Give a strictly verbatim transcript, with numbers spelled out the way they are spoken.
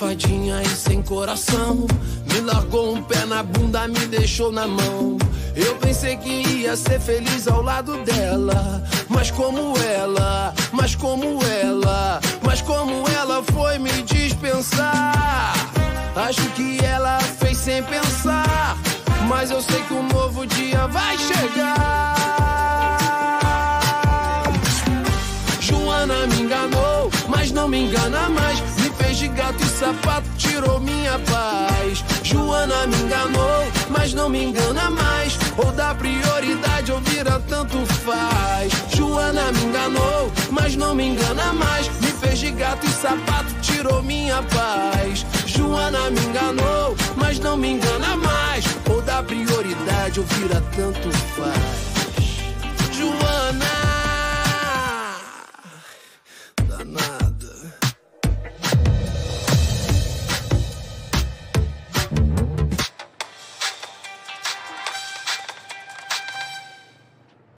safadinha e sem coração. Me largou um pé na bunda, me deixou na mão. Eu pensei que ia ser feliz ao lado dela, mas como ela, mas como ela, mas como ela foi me dispensar. Acho que ela fez sem pensar, mas eu sei que um novo dia vai chegar. Joana me enganou, mas não me engana mais. Me fez de gato e sapato, tirou minha paz. Joana me enganou, mas não me engana mais. Ou dá prioridade ou vira tanto faz. Joana me enganou, mas não me engana mais. Me fez de gato e sapato, tirou minha paz. Joana me enganou, mas não me engana mais. Ou dá prioridade ou vira tanto faz.